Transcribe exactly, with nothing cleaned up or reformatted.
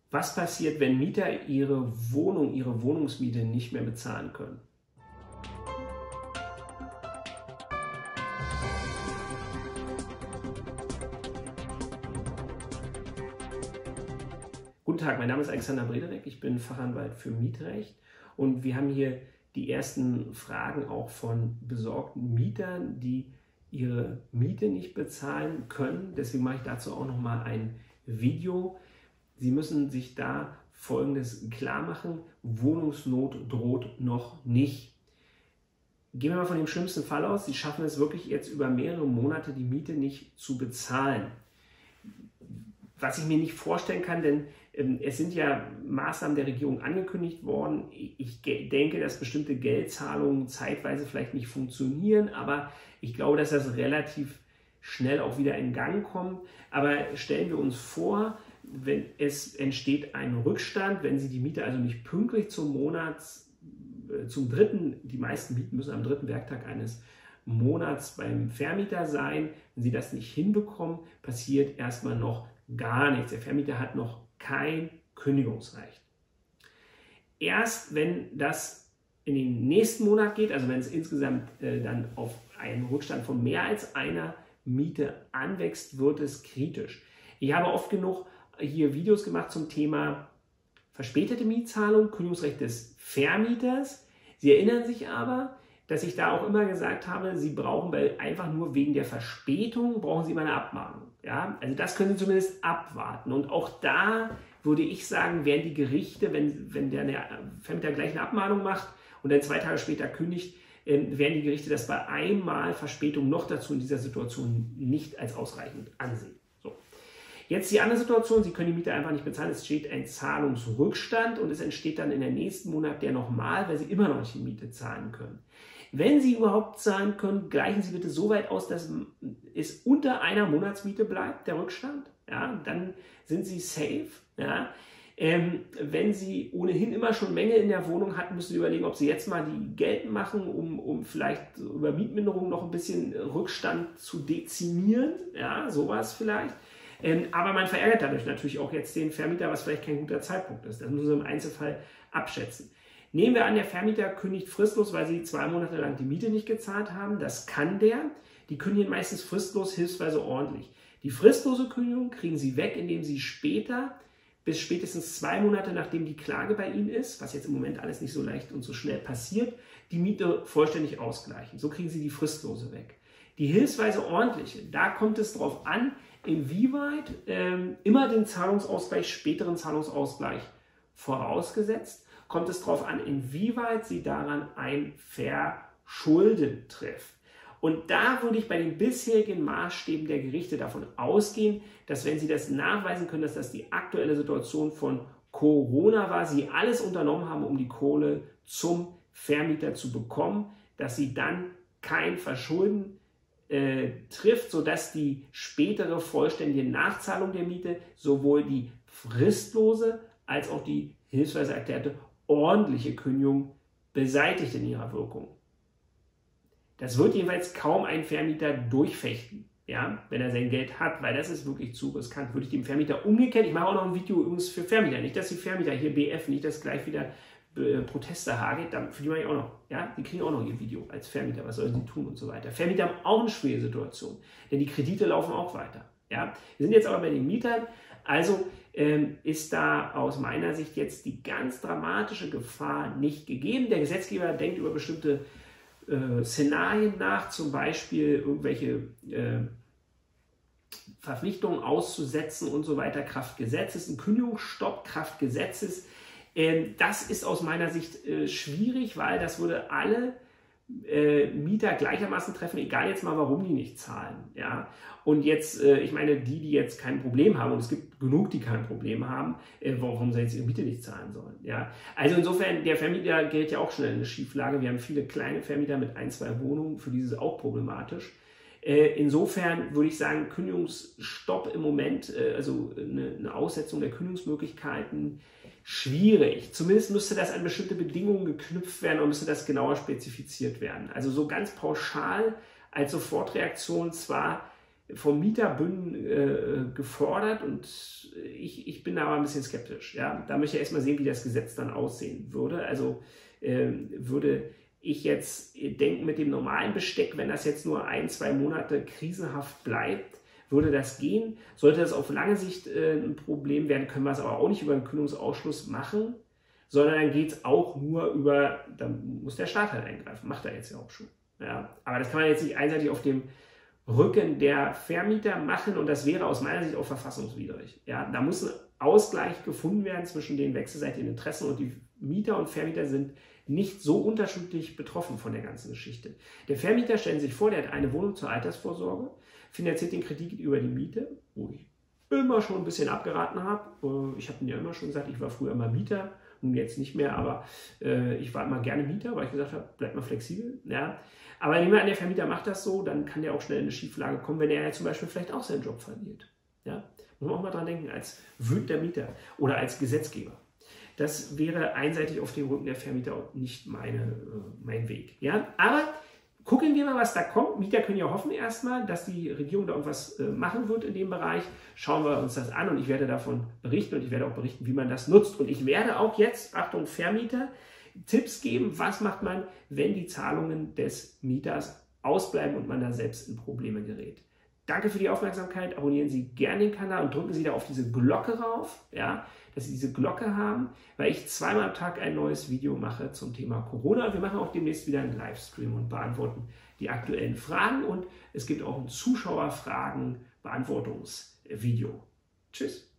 Was passiert, wenn Mieter ihre Wohnung, ihre Wohnungsmiete nicht mehr bezahlen können? Guten Tag, mein Name ist Alexander Brederek, ich bin Fachanwalt für Mietrecht und wir haben hier die ersten Fragen auch von besorgten Mietern, die ihre Miete nicht bezahlen können. Deswegen mache ich dazu auch noch mal ein Video. Sie müssen sich da Folgendes klar machen: Wohnungsnot droht noch nicht. Gehen wir mal von dem schlimmsten Fall aus. Sie schaffen es wirklich jetzt über mehrere Monate, die Miete nicht zu bezahlen. Was ich mir nicht vorstellen kann, denn ähm, es sind ja Maßnahmen der Regierung angekündigt worden. Ich denke, dass bestimmte Geldzahlungen zeitweise vielleicht nicht funktionieren, aber ich glaube, dass das relativ schnell auch wieder in Gang kommt. Aber stellen wir uns vor, wenn es entsteht ein Rückstand, wenn Sie die Miete also nicht pünktlich zum Monats, äh, zum dritten, die meisten Mieten müssen am dritten Werktag eines Monats beim Vermieter sein. Wenn Sie das nicht hinbekommen, passiert erstmal noch gar nichts. Der Vermieter hat noch kein Kündigungsrecht. Erst wenn das in den nächsten Monat geht, also wenn es insgesamt äh, dann auf einen Rückstand von mehr als einer Miete anwächst, wird es kritisch. Ich habe oft genug hier Videos gemacht zum Thema verspätete Mietzahlung, Kündigungsrecht des Vermieters. Sie erinnern sich aber, dass ich da auch immer gesagt habe, Sie brauchen bei, einfach nur wegen der Verspätung, brauchen Sie immer eine Abmahnung. Ja? Also das können Sie zumindest abwarten. Und auch da würde ich sagen, werden die Gerichte, wenn, wenn der Vermieter gleich eine Abmahnung macht und dann zwei Tage später kündigt, äh, werden die Gerichte das bei einmal Verspätung noch dazu in dieser Situation nicht als ausreichend ansehen. So. Jetzt die andere Situation: Sie können die Miete einfach nicht bezahlen, es steht ein Zahlungsrückstand und es entsteht dann in der nächsten Monat der nochmal, weil Sie immer noch nicht die Miete zahlen können. Wenn Sie überhaupt zahlen können, gleichen Sie bitte so weit aus, dass es unter einer Monatsmiete bleibt, der Rückstand. Ja, dann sind Sie safe. Ja. Ähm, wenn Sie ohnehin immer schon Menge in der Wohnung hatten, müssen Sie überlegen, ob Sie jetzt mal die geltend machen, um, um vielleicht über Mietminderung noch ein bisschen Rückstand zu dezimieren. Ja, sowas vielleicht. Ähm, aber man verärgert dadurch natürlich auch jetzt den Vermieter, was vielleicht kein guter Zeitpunkt ist. Das müssen Sie im Einzelfall abschätzen. Nehmen wir an, der Vermieter kündigt fristlos, weil Sie zwei Monate lang die Miete nicht gezahlt haben. Das kann der. Die kündigen meistens fristlos, hilfsweise ordentlich. Die fristlose Kündigung kriegen Sie weg, indem Sie später, bis spätestens zwei Monate nachdem die Klage bei Ihnen ist, was jetzt im Moment alles nicht so leicht und so schnell passiert, die Miete vollständig ausgleichen. So kriegen Sie die fristlose weg. Die hilfsweise ordentliche, da kommt es darauf an, inwieweit ähm, immer den Zahlungsausgleich, späteren Zahlungsausgleich vorausgesetzt, kommt es darauf an, inwieweit Sie daran ein Verschulden trifft. Und da würde ich bei den bisherigen Maßstäben der Gerichte davon ausgehen, dass, wenn Sie das nachweisen können, dass das die aktuelle Situation von Corona war, Sie alles unternommen haben, um die Kohle zum Vermieter zu bekommen, dass Sie dann kein Verschulden äh, trifft, sodass die spätere vollständige Nachzahlung der Miete sowohl die fristlose als auch die hilfsweise erklärte ordentliche Kündigung beseitigt in ihrer Wirkung. Das wird jedenfalls kaum ein Vermieter durchfechten, ja, wenn er sein Geld hat, weil das ist wirklich zu riskant. Würde ich dem Vermieter umgekehrt, ich mache auch noch ein Video übrigens für Vermieter, nicht, dass die Vermieter hier B F, nicht, dass gleich wieder äh, Proteste hagelt, für die mache ich auch noch, ja, die kriegen auch noch ihr Video als Vermieter, was sollen sie tun und so weiter. Vermieter haben auch eine schwierige Situation, denn die Kredite laufen auch weiter, ja. Wir sind jetzt aber bei den Mietern. Also ähm, ist da aus meiner Sicht jetzt die ganz dramatische Gefahr nicht gegeben. Der Gesetzgeber denkt über bestimmte äh, Szenarien nach, zum Beispiel irgendwelche äh, Verpflichtungen auszusetzen und so weiter. Kraftgesetzes, ein Kündigungsstopp Kraftgesetzes. Ähm, das ist aus meiner Sicht äh, schwierig, weil das würde alle Äh, Mieter gleichermaßen treffen, egal jetzt mal, warum die nicht zahlen. Ja? Und jetzt, äh, ich meine, die, die jetzt kein Problem haben, und es gibt genug, die kein Problem haben, äh, warum sie jetzt ihre Miete nicht zahlen sollen. Ja? Also insofern, der Vermieter gerät ja auch schnell in eine Schieflage. Wir haben viele kleine Vermieter mit ein, zwei Wohnungen, für die ist es auch problematisch. Äh, insofern würde ich sagen, Kündigungsstopp im Moment, äh, also eine, eine Aussetzung der Kündigungsmöglichkeiten, schwierig. Zumindest müsste das an bestimmte Bedingungen geknüpft werden und müsste das genauer spezifiziert werden. Also so ganz pauschal als Sofortreaktion zwar vom Mieterbünden äh, gefordert und ich, ich bin da aber ein bisschen skeptisch. Ja? Da möchte ich erstmal sehen, wie das Gesetz dann aussehen würde. Also äh, würde ich jetzt denken, mit dem normalen Besteck, wenn das jetzt nur ein, zwei Monate krisenhaft bleibt, würde das gehen. Sollte das auf lange Sicht äh, ein Problem werden, können wir es aber auch nicht über einen Kühlungsausschluss machen, sondern dann geht es auch nur über, dann muss der Staat halt eingreifen, macht er jetzt ja auch schon. Ja? Aber das kann man jetzt nicht einseitig auf dem Rücken der Vermieter machen und das wäre aus meiner Sicht auch verfassungswidrig. Ja? Da muss ein Ausgleich gefunden werden zwischen den wechselseitigen Interessen und die Mieter und Vermieter sind nicht so unterschiedlich betroffen von der ganzen Geschichte. Der Vermieter, stellen Sie sich vor, der hat eine Wohnung zur Altersvorsorge, finanziert den Kredit über die Miete, wo ich immer schon ein bisschen abgeraten habe. Ich habe Ihnen ja immer schon gesagt, ich war früher immer Mieter, nun jetzt nicht mehr, aber äh, ich war immer gerne Mieter, weil ich gesagt habe, bleibt mal flexibel. Ja. Aber nehmen wir an, der Vermieter macht das so, dann kann der auch schnell in eine Schieflage kommen, wenn er ja zum Beispiel vielleicht auch seinen Job verliert. Ja. Muss man auch mal dran denken, als wütender Mieter oder als Gesetzgeber. Das wäre einseitig auf dem Rücken der Vermieter auch nicht meine, äh, mein Weg. Ja? Aber gucken wir mal, was da kommt. Mieter können ja hoffen erstmal, dass die Regierung da irgendwas äh, machen wird in dem Bereich. Schauen wir uns das an und ich werde davon berichten und ich werde auch berichten, wie man das nutzt. Und ich werde auch jetzt, Achtung Vermieter, Tipps geben, was macht man, wenn die Zahlungen des Mieters ausbleiben und man da selbst in Probleme gerät. Danke für die Aufmerksamkeit. Abonnieren Sie gerne den Kanal und drücken Sie da auf diese Glocke rauf, ja, dass Sie diese Glocke haben, weil ich zweimal am Tag ein neues Video mache zum Thema Corona. Wir machen auch demnächst wieder einen Livestream und beantworten die aktuellen Fragen. Und es gibt auch ein Zuschauerfragen-Beantwortungsvideo. Tschüss.